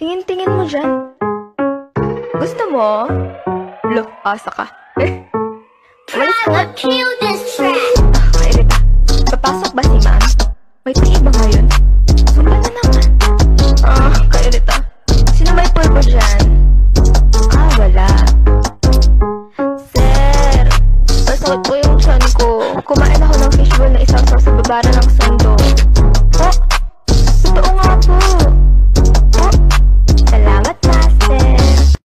Tingin-tingin mo dyan. Gusto mo? Look, asa ka. Umalis ka nga. Kairita. Papasok ba si ma'am? May tingin ba ngayon? Sumpa na naman. Kairita. Sino may pulpo dyan? Wala. Sir, masakit po yung tiyan ko. Kumain ako ng fishball na isasaw sa babara ng sundo.